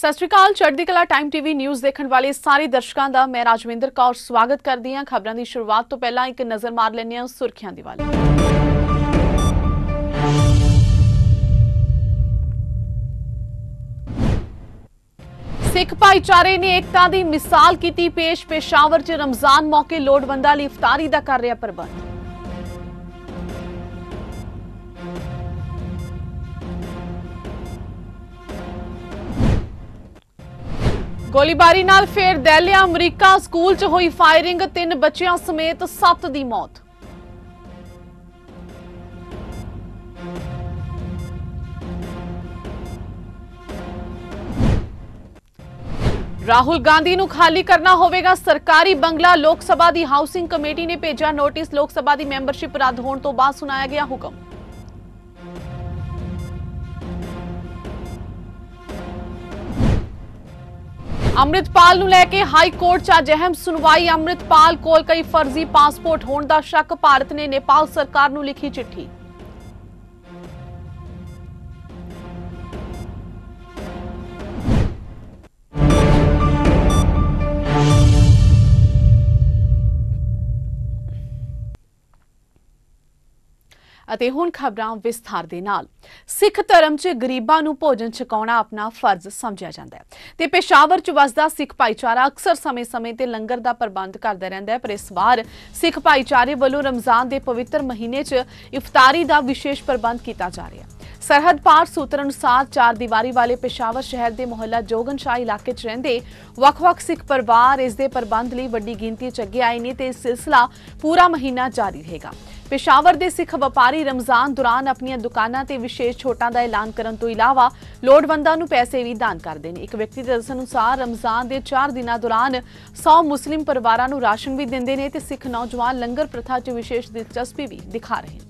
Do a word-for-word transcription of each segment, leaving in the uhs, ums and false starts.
सत श्री अकाल। चढ़दी कला टाइम टीवी न्यूज़ देखने वाले सारे दर्शकों का मैं राजविंदर कौर स्वागत करती हाँ। खबरों की शुरुआत तो पहला एक नज़र मार लेने हैं सुर्खियां दी वाली। सिख भाईचारे ने एकता की मिसाल की पेश। पेशावर च रमजान मौके लोड़वंदां लई इफ्तारी का कर रहा प्रबंध। गोलीबारी नाल फेर दहलिया अमरीका स्कूल च हुई फायरिंग। तीन बच्चियां समेत सत्त दी मौत। राहुल गांधी नूं खाली करना होवेगा सरकारी बंगला। लोक सभा की हाउसिंग कमेटी ने भेजा नोटिस। लोक सभा की मैंबरशिप रद्द होने तो बाद सुनाया गया हुक्म। अमृतपाल नूं लैके हाई कोर्ट च अज अहम सुनवाई। अमृतपाल कोल कई फर्जी पासपोर्ट होने का शक। भारत ने नेपाल सरकार नूं लिखी चिट्ठी। ਅਤੇ ਹੁਣ ਖਬਰਾਂ ਵਿਸਥਾਰ ਦੇ ਨਾਲ। ਸਿੱਖ ਧਰਮ 'ਚ ਗਰੀਬਾਂ ਨੂੰ ਭੋਜਨ ਛਕਾਉਣਾ ਆਪਣਾ ਫਰਜ਼ ਸਮਝਿਆ ਜਾਂਦਾ ਹੈ ਤੇ ਪੇਸ਼ਾਵਰ 'ਚ ਵਸਦਾ ਸਿੱਖ ਭਾਈਚਾਰਾ ਅਕਸਰ ਸਮੇਂ-ਸਮੇਂ ਤੇ ਲੰਗਰ ਦਾ ਪ੍ਰਬੰਧ ਕਰਦਾ ਰਹਿੰਦਾ ਹੈ। ਪਰ ਇਸ ਵਾਰ ਸਿੱਖ ਭਾਈਚਾਰੇ ਵੱਲੋਂ ਰਮਜ਼ਾਨ ਦੇ ਪਵਿੱਤਰ ਮਹੀਨੇ 'ਚ ਇਫਤਾਰੀ ਦਾ ਵਿਸ਼ੇਸ਼ ਪ੍ਰਬੰਧ ਕੀਤਾ ਜਾ ਰਿਹਾ ਹੈ। सरहद पार सूत्र अनुसार चार दीवारी वाले पेशावर शहर के मोहल्ला जोगनशाह इलाके च रहिंदे वख-वख सिख परिवार इस दे प्रबंध लई वड्डी गिनती च अगे आए ने ते इह सिलसिला पूरा महीना जारी रहेगा। पेशावर के सिख व्यापारी रमजान दौरान अपनी दुकानां ते विशेष छोटां दा ऐलान करन तो इलावा लोड़वंदां नूं पैसे भी दान करदे ने। एक व्यक्ति के दस्सण अनुसार रमजान के चार दिनां दौरान सौ मुस्लिम परिवारां नूं राशन भी दिंदे ने ते सिख नौजवान लंगर प्रथा च विशेष दिलचस्पी भी दिखा रहे हैं।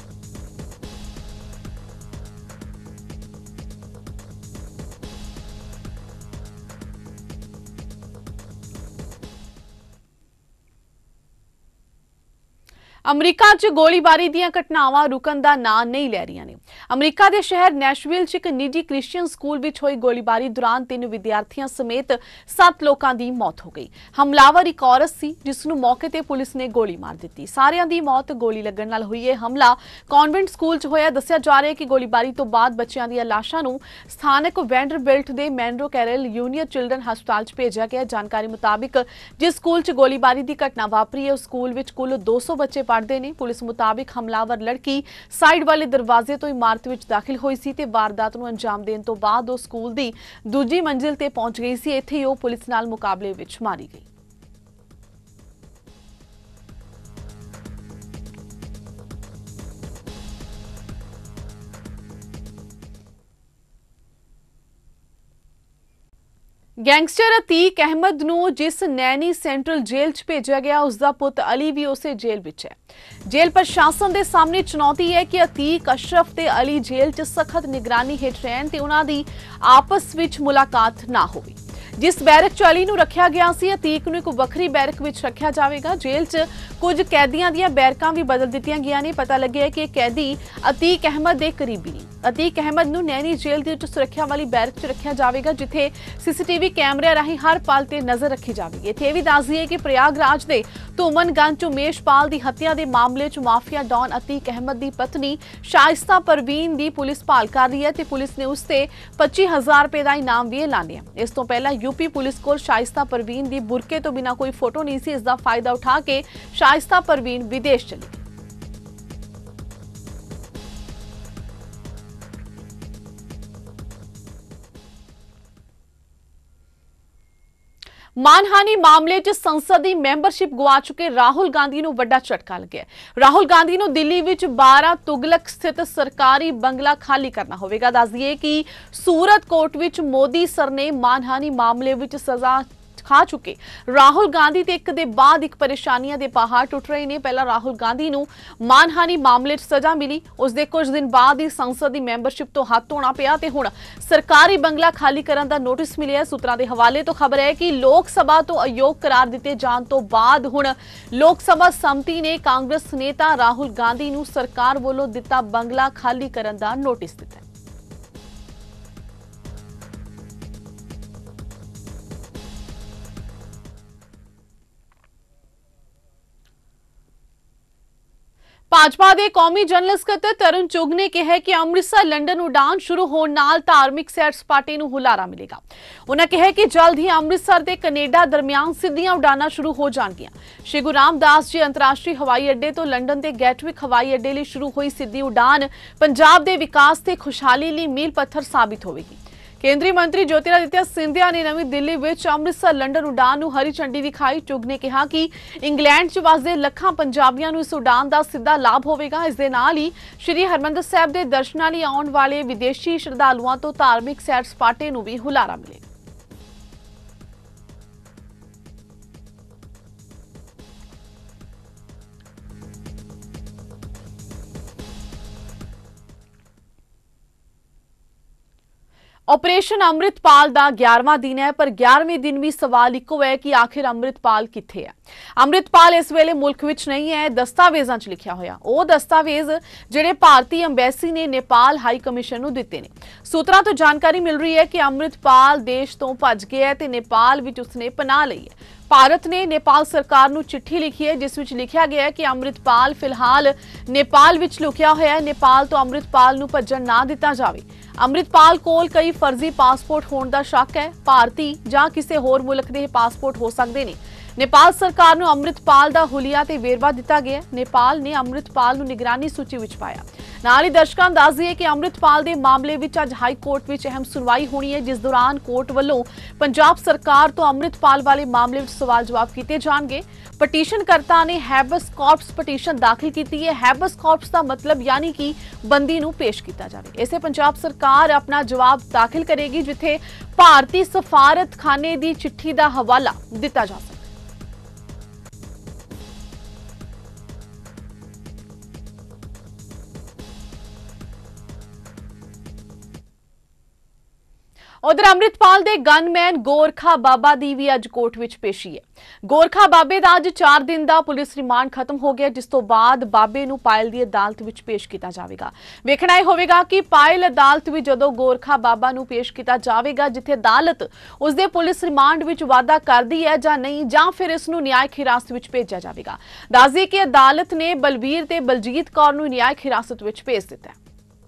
अमरीका च गोलीबारी दी घटनावां रुकन दा नां नहीं लै रहियां ने। अमरीका के शहर नैशविल च एक निजी क्रिश्चियन स्कूल विच होई गोलीबारी दौरान तीन विद्यार्थियों समेत सत्त लोगों की मौत हो गई। हमलावर एक औरत सी जिस नूं मौके ते पुलिस ने गोली मार दी। सारियां दी मौत गोली लगन नाल हुई है। हमला कॉन्वेंट स्कूल च होया। दस्सिया जा रहा है कि गोलीबारी तो बाद बच्चों दी लाशां नूं स्थानक वैंडरबिल्ट के मैनरो कैरल यूनियर चिल्ड्रन हस्पताल च भेजा गया। जानकारी मुताबिक जिस स्कूल च गोलीबारी की घटना वापरी है उस स्कूल विच कुल दो सौ बच्चे पढ़ते ने। पुलिस मुताबिक हमलावर लड़की साइड वाले दरवाजे तो इमारत विच दाखिल हुई सी ते वारदात नूं अंजाम देण तो बाद वो स्कूल दी दूजी मंजिल ते पहुंच गई सी। इत्थे ही वो पुलिस नाल मुकाबले विच मारी गई। गैंगस्टर अतीक अहमद नूं जिस नैनी सेंट्रल जेल च भेजा गया उसका पुत अली भी उसे जेल विच है। जेल प्रशासन के सामने चुनौती है कि अतीक अशरफ ते अली जेल च सख्त निगरानी हेठ रहन ते उन्हां दी आपस विच मुलाकात ना होवे। जिस बैरक च अली नूं रखिया गया सी अतीक नूं एक वखरी बैरक विच रखिया जावेगा। जेल च कुछ कैदियां दीयां बैरकां भी बदल दित्तियां गईयां ने। पता लगे कि कैदी अतीक अहमद दे करीबी ने। अतीक अहमद नूं नैनी जेल दी सुरक्षा वाली बैरक च रखिया जावेगा जिथे सीसीटीवी कैमरे राही हर पल ते नजर रखी जाएगी। इत्थे भी दस दईए कि प्रयागराज के धूमनगंज च उमेशपाल की हत्या के मामले च माफिया डॉन अतीक अहमद की पत्नी शाइस्ता परवीन की पुलिस भाल कर रही है ते पुलिस ने उससे पच्ची हजार रुपए का इनाम भी ऐलानिया। इस तो पहला यूपी पुलिस को शाइस्ता परवीन की बुरके तो बिना कोई फोटो नहीं सी। इसका फायदा उठा के शाइस्ता परवीन विदेश चली गई। मानहानि मामले च संसद की मैंबरशिप गवा चुके राहुल गांधी नूं वड्डा झटका लग्या। राहुल गांधी नूं दिल्ली विच बारह तुगलक स्थित सरकारी बंगला खाली करना होवेगा। दस दईए कि सूरत कोर्ट विच मोदी सर ने मानहानि मामले विच सजा खा चुके राहुल गांधी ते एक दे बाद एक परेशानियां दे पहाड़ टुट रहे ने। पहला राहुल गांधी नूं मानहानि मामले च सजा मिली। उस दे कुछ दिन बाद ही संसद की मैंबरशिप तो हथ धोना पिया ते हुण सरकारी बंगला खाली करन दा नोटिस मिलिया। सूत्रां दे हवाले तो खबर है कि लोक सभा तो अयोग करार दिते जाण तो बाद हुण लोक सभा समति ने कांग्रेस नेता राहुल गांधी नूं सरकार वल्लों दिता बंगला खाली करन दा नोटिस दिता। ਭਾਜਪਾ ਦੇ ਕੌਮੀ ਜਨਰਲ ਸਕੱਤਰ ਤਰੁਣ ਚੁੱਗ ਨੇ ਕਿਹਾ ਕਿ ਅੰਮ੍ਰਿਤਸਰ ਲੰਡਨ ਉਡਾਨ ਸ਼ੁਰੂ ਹੋਣ ਨਾਲ ਧਾਰਮਿਕ ਸੈਰ ਸਪਾਟੇ ਨੂੰ ਹੁਲਾਰਾ ਮਿਲੇਗਾ। ਉਹਨਾਂ ਕਿਹਾ ਕਿ ਜਲਦ ਹੀ ਅੰਮ੍ਰਿਤਸਰ ਤੇ ਕੈਨੇਡਾ ਦਰਮਿਆਨ ਸਿੱਧੀਆਂ ਉਡਾਨਾਂ ਸ਼ੁਰੂ ਹੋ ਜਾਣਗੀਆਂ। ਸ਼੍ਰੀ ਗੁਰੂ ਰਾਮਦਾਸ ਜੀ ਅੰਤਰਰਾਸ਼ਟਰੀ ਹਵਾਈ ਅੱਡੇ ਤੋਂ ਲੰਡਨ ਦੇ ਗੈਟਵਿਕ ਹਵਾਈ ਅੱਡੇ ਲਈ ਸ਼ੁਰੂ ਹੋਈ ਸਿੱਧੀ ਉਡਾਨ ਪੰਜਾਬ ਦੇ ਵਿਕਾਸ ਤੇ ਖੁਸ਼ਹਾਲੀ ਲਈ ਮੀਲ ਪੱਥਰ ਸਾਬਿਤ ਹੋਵੇਗੀ। ਕੇਂਦਰੀ ਮੰਤਰੀ ਜੋਤਿਰਾਦਿੱਤਿਆ ਸਿੰਧਿਆ ਨੇ ਨਵੀਂ ਦਿੱਲੀ ਵਿੱਚ ਅੰਮ੍ਰਿਤਸਰ ਲੰਡਨ ਉਡਾਨ ਨੂੰ ਹਰੀ ਝੰਡੀ ਦਿਖਾਈ। ਚੁੱਗ ਨੇ ਕਿਹਾ ਕਿ ਇੰਗਲੈਂਡ 'ਚ ਵਸਦੇ ਲੱਖਾਂ ਪੰਜਾਬੀਆਂ ਨੂੰ ਇਸ ਉਡਾਨ ਦਾ ਸਿੱਧਾ ਲਾਭ ਹੋਵੇਗਾ। ਇਸ ਦੇ ਨਾਲ ਹੀ ਸ਼੍ਰੀ ਹਰਿਮੰਦਰ ਸਾਹਿਬ ਦੇ ਦਰਸ਼ਨਾਂ ਲਈ ਆਉਣ ਵਾਲੇ ਵਿਦੇਸ਼ੀ ਸ਼ਰਧਾਲੂਆਂ ਤੋਂ ਧਾਰਮਿਕ ਸੈਰ ਸਪਾਟੇ ਨੂੰ ਵੀ ਹੁਲਾਰਾ ਮਿਲੇਗਾ। ऑपरेशन अमृतपाल का ग्यारहवां दिन है, पर ग्यारहवें दिन भी सवाल इको है कि आखिर अमृतपाल कित्थे है। अमृतपाल इस वेले मुल्क विच नहीं है। दस्तावेज़ां च लिखिया होया वो दस्तावेज जिहड़े भारतीय अंबैसी ने नेपाल हाई कमिशन नूं दित्ते ने। सूत्रां तो जानकारी मिल रही है कि अमृतपाल देश तो भज गया है ते नेपाल विच उसने पनाह लई है। भारत ने नेपाल सरकार नूं चिट्ठी लिखी है जिस विच लिखिया गया है कि अमृतपाल फिलहाल नेपाल विच लुकिया होया है। नेपाल तो अमृतपाल नूं भज्जण ना दिता जावे। अमृतपाल कोल कई फर्जी पासपोर्ट होने का शक है। भारती जां किसी होर मुल्क के पासपोर्ट हो सकते हैं। नेपाल सरकार नूं अमृतपाल दा हुलिया ते वेरवा दिता गया। नेपाल ने अमृतपाल नूं निगरानी सूची विच पाया। नाल ही दर्शकां नूं दस दईए कि अमृतपाल दे मामले विच अज हाई कोर्ट विच अहम सुनवाई होनी है, जिस दौरान कोर्ट वल्लों पंजाब सरकार तो अमृतपाल वाले मामले विच सवाल जवाब किए जाएंगे। पटीशनकर्ता ने हैबस कॉर्पस पटीशन दाखिल की है। हैबस कॉर्पस का मतलब यानी कि बंदी नूं पेश किया जाए। इसे पंजाब सरकार अपना जवाब दाखिल करेगी जिथे भारतीय सफारत खाने की चिट्ठी का हवाला दिता जा सके। उधर अमृतपाल दे गनमैन गोरखा बाबा दी भी अज कोर्ट विच पेशी है। गोरखा बाबे दा अज चार दिन का पुलिस रिमांड खत्म हो गया, जिस तो बाद बाबे नूं पायल दी अदालत विच पेश किया जाएगा। वेखना यह होवेगा कि पायल अदालत विच जदों गोरखा बाबा नूं पेश किया जाएगा, जिथे अदालत उसदे पुलिस रिमांड विच वाधा करदी है जां नहीं, जां फिर इस नूं न्यायिक हिरासत विच भेजा जाएगा। दस दईए कि अदालत ने बलबीर ते बलजीत कौर नूं न्यायिक हिरासत विच भेज दिता है।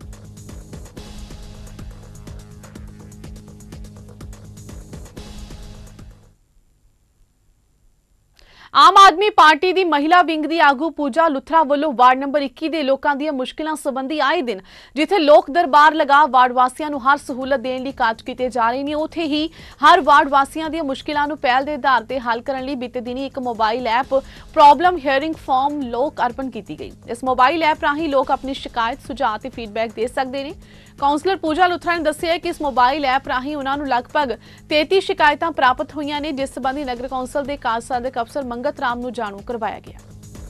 आम आदमी पार्टी की महिला विंग की आगू पूजा लुथरा वालों वार्ड नंबर इक्की के लोगों दी मुश्किलों संबंधी आए दिन जिथे लोक दरबार लगा वार्ड वासियों को हर सहूलत देने लिए कार्य किए जा रहे हैं, उत्थे ही हर वार्ड वासियों दी मुश्किलों को पहल के आधार पर हल करने लिए बीते दिन एक mobile app problem hearing form Lok Arpan की गई। इस मोबाइल ऐप राही लोग अपनी शिकायत सुझाव ते फीडबैक दे सकते हैं। काउंसलर पूजा लुथरा ने दस्सिया कि इस मोबाइल ऐप राही उन्होंने लगभग तैंतीस शिकायतां प्राप्त हुई ने, जिस संबंधी नगर कौंसल के कार्यसाधक अफसर मंगत राम नूं जाणू करवाया गया।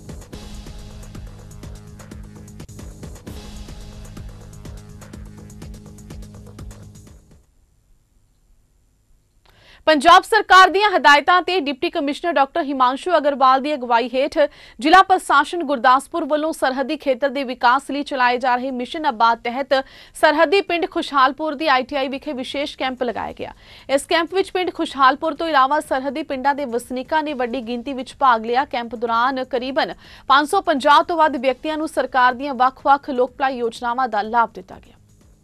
पंजाब सरकार दी हदायतां ते deputy commissioner doctor Himanshu Agarwal की अगवाई हेठ जिला प्रशासन गुरदासपुर वालों सरहदी खेतर के विकास लिए चलाए जा रहे मिशन आबाद तहत सरहदी पिंड खुशहालपुर की I T I Vikhe wishes camp लगाया गया। इस कैंप विच पिंड खुशहालपुर तो इलावा सरहदी पिंडों के वसनीकों ने वड्डी गिनती विच भाग लिया। कैंप दौरान करीबन पांच सौ पचास तो वध व्यक्तियों को सरकार दी वख-वख लोक भलाई योजनावां का लाभ दिता गया।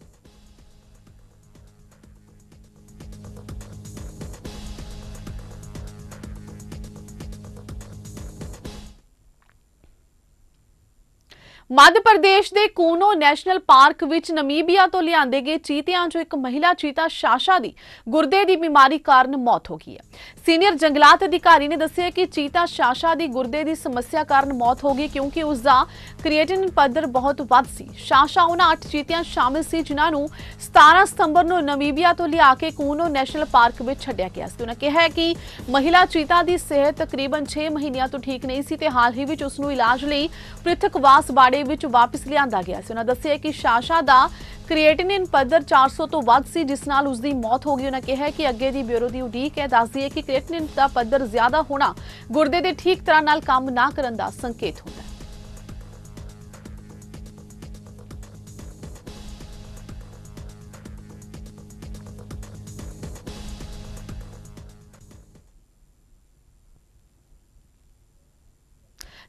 मध्य प्रदेश के कूनो नैशनल पार्क विच नमीबिया तो लियांदे गए चीतियां चों एक महिला चीता शाशा दी गुर्दे की बीमारी कारण मौत हो गई है। सीनियर जंगलात अधिकारी ने दस्सिया कि चीता शाशा दी गुर्दे की समस्या कारण मौत हो गई क्योंकि उसका क्रिएटिनिन पद्धर बहुत वध सी। शाशा उन्हां अठ चीतियां शामिल सी जिन्हां नूं सतारह सितंबर नूं नमीबिया तो लिया के कूनो नैशनल पार्क विच छड्डिया गया सी। उन्होंने कहा कि महिला चीता की सेहत तकरीबन छे महीनों तो ठीक नहीं सी ते हाल ही विच उसनूं इलाज लई पृथकवास बाड़े विच वापस लियांदा गया सी। उन्होंने दस्सिया कि शाशा दा क्रिएटिनिन पद्धर चार सौ तो वध सी जिस नाल उसकी मौत हो गई। उन्होंने कहा कि अगे दी ब्यूरो की उड़ीक है। दस दिए कि क्रिएटिनिन का पद्धर ज्यादा होना गुर्दे के ठीक तरह नाल काम ना करन दा संकेत होता है।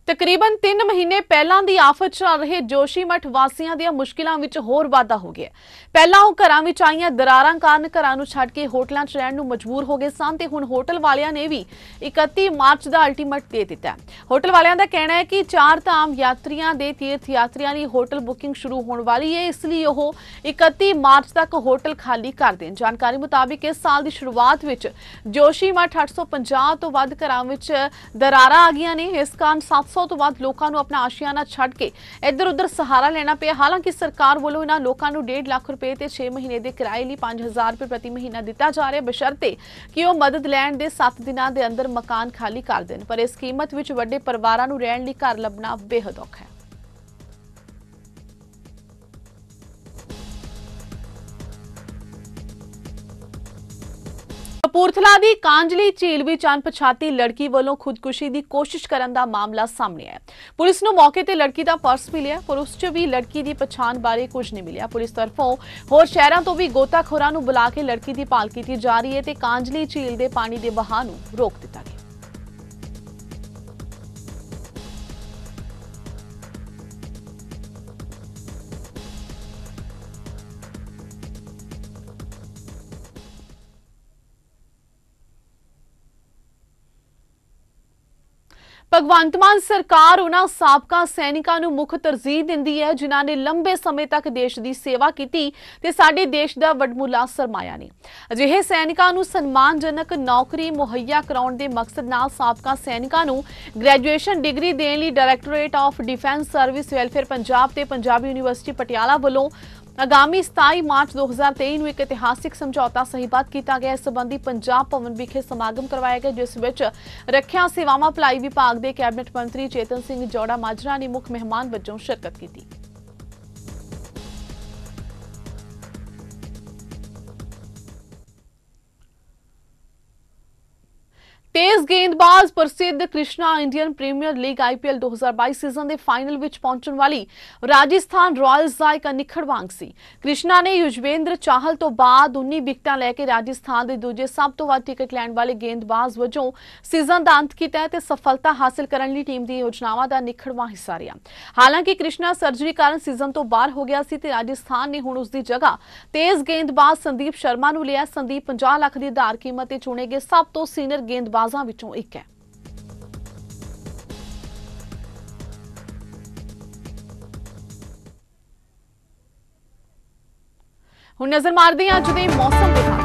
तकरीबन तीन महीने पहलां दी आफत चल रहे जोशीमठ वासियां ਦੀਆਂ ਮੁਸ਼ਕਿਲਾਂ ਵਿੱਚ ਹੋਰ ਵਾਧਾ ਹੋ ਗਿਆ। ਪਹਿਲਾਂ ਉਹ ਘਰਾਂ ਵਿੱਚ ਆਈਆਂ ਦਰਾਰਾਂ ਕਾਰਨ ਘਰਾਂ ਨੂੰ ਛੱਡ ਕੇ ਹੋਟਲਾਂ 'ਚ ਰਹਿਣ ਨੂੰ ਮਜਬੂਰ ਹੋ ਗਏ ਸਨ ਤੇ ਹੁਣ ਹੋਟਲ ਵਾਲਿਆਂ ਨੇ ਵੀ ਇਕੱਤੀ ਮਾਰਚ ਦਾ ਅਲਟੀਮੇਟ ਦੇ ਦਿੱਤਾ ਹੈ। ਹੋਟਲ ਵਾਲਿਆਂ ਦਾ ਕਹਿਣਾ ਹੈ ਕਿ ਚਾਰ ਧਾਮ ਯਾਤਰੀਆਂ ਦੇ ਤੀਰਥ ਯਾਤਰੀਆਂ ਦੀ ਹੋਟਲ ਬੁਕਿੰਗ ਸ਼ੁਰੂ ਹੋਣ ਵਾਲੀ ਹੈ, ਇਸ ਲਈ ਉਹ ਇਕੱਤੀ ਮਾਰਚ ਤੱਕ ਹੋਟਲ ਖਾਲੀ ਕਰ ਦੇਣ। ਜਾਣਕਾਰੀ ਮੁਤਾਬਿਕ ਇਸ ਸਾਲ ਦੀ ਸ਼ੁਰੂਆਤ ਵਿੱਚ जोशीमठ ਅੱਠ ਸੌ ਪੰਜਾਹ ਤੋਂ ਵੱਧ ਘਰਾਂ ਵਿੱਚ ਦਰਾਰਾਂ ਆ ਗਈਆਂ ਨੇ। ਇਸ ਕਾਰਨ ਸੱਤ ਸੌ ਤੋਂ ਵੱਧ ਲੋਕਾਂ ਨੂੰ ਆਪਣਾ ਆਸ਼ੀਆਨਾ ਛੱਡ ਕੇ ਇੱਧਰ ਉੱਧਰ ਸਹਾਰਾ ਲੈਣਾ ਪਿਆ। ਹਾਲਾਂਕਿ ਸਰਕਾਰ ਵੱਲੋਂ ਇਹਨਾਂ ਲੋਕਾਂ ਨੂੰ ਡੇਢ ਲੱਖ ਰੁਪਏ ਤੇ ਛੇ ਮਹੀਨੇ ਦੇ ਕਿਰਾਏ ਲਈ ਪੰਜ ਹਜ਼ਾਰ ਰੁਪਏ ਪ੍ਰਤੀ ਮਹੀਨਾ ਦਿੱਤਾ ਜਾ ਰਿਹਾ, ਬਸ਼ਰਤੇ ਕਿ ਉਹ ਮਦਦ ਲੈਣ ਦੇ ਸੱਤ ਦਿਨਾਂ ਦੇ ਅੰਦਰ ਮਕਾਨ ਖਾਲੀ ਕਰ ਦੇਣ। ਪਰ ਇਸ ਕੀਮਤ ਵਿੱਚ ਵੱਡੇ ਪਰਿਵਾਰਾਂ ਨੂੰ ਰਹਿਣ ਲਈ ਘਰ ਲੱਭਣਾ ਬੇਹੱਦ ਔਖਾ ਹੈ। कपूरथला दी कांजली झील विच अणपछाती लड़की वालों खुदकुशी की कोशिश करने का मामला सामने आया। पुलिस नूं मौके ते लड़की का पर्स मिलिया, पर उस च भी लड़की की पछाण बारे कुछ नहीं मिलिया। पुलिस तरफों होर शहरों तो भी गोताखोरां नूं बुला के लड़की की भाल की जा रही है ते कांजली झील के पानी के बहाव नूं रोक दिता गया। भगवंत मान सरकार उन्हां साबका सैनिकां नूं मुख तरजीह दिंदी है जिन्हां ने लंबे समय तक देश की सेवा की ते साडे देश का वडमुला सरमाया ने। अजिहे सैनिकां नूं सन्मानजनक नौकरी मुहैया कराउण दे मकसद नाल साबका सैनिकां नूं ग्रैजुएशन डिग्री देण लई directorate of defence service welfare Punjab ते पंजाब यूनीवर्सिटी पटियाला वालों आगामी सताई मार्च दो हज़ार तेई ਨੂੰ ਇੱਕ ਇਤਿਹਾਸਿਕ ਸਮਝੌਤਾ ਸਹੀਬੱਧ ਕੀਤਾ ਗਿਆ। ਇਸ ਸੰਬੰਧੀ ਪੰਜਾਬ ਭਵਨ ਵਿਖੇ ਸਮਾਗਮ ਕਰਵਾਇਆ ਗਿਆ, ਜਿਸ ਵਿੱਚ ਰੱਖਿਆ ਸੇਵਾਵਾਂ ਭਲਾਈ ਵਿਭਾਗ ਦੇ ਕੈਬਨਿਟ ਮੰਤਰੀ ਚੇਤਨ ਸਿੰਘ ਜੌੜਾ ਮਾਜਰਾ ਨੇ ਮੁੱਖ ਮਹਿਮਾਨ ਵਜੋਂ ਸ਼ਿਰਕਤ ਕੀਤੀ। तेज गेंदबाज Prasidh Krishna Indian premier league IPL दो हज़ार बाईस सीजन के फाइनल विच पहुंचने वाली राजस्थान रॉयल्स का एक अनिखड़ वांग सी। कृष्णा ने युजवेंद्र चाहल तो बाद उन्नीस विकटां लैके राजस्थान के दूजे सब तो वध टिकट लैण वाले गेंदबाज वजों सीजन का अंत किया ते सफलता हासिल करने लई टीम दी योजनावां दा निखड़वां हिस्सा रहा। हालांकि कृष्णा सर्जरी कारण सीजन तो बाहर हो गया सी ते राजस्थान ने हुण उसकी जगह तेज गेंदबाज संदीप शर्मा नूं लिया। संदीप पचास लाख की आधार कीमत ते चुने गए सब तो सीनियर गेंदबाज विचों एक है। हुण नजर मारदे हां अज दे मौसम विभाग।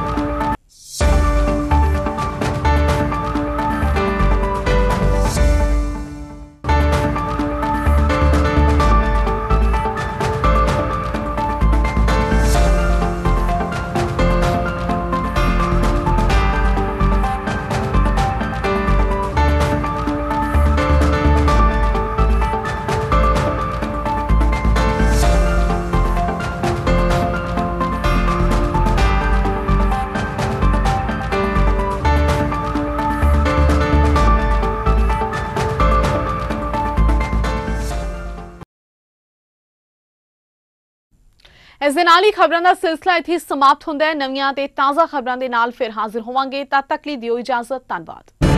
इस दे नाल ही खबरां दा सिलसिला इत्थे समाप्त हुंदा है। नवीआं ते ताज़ा खबरां दे नाल फिर हाजिर होवांगे। तद तक लई दिओ इजाजत। धन्नवाद।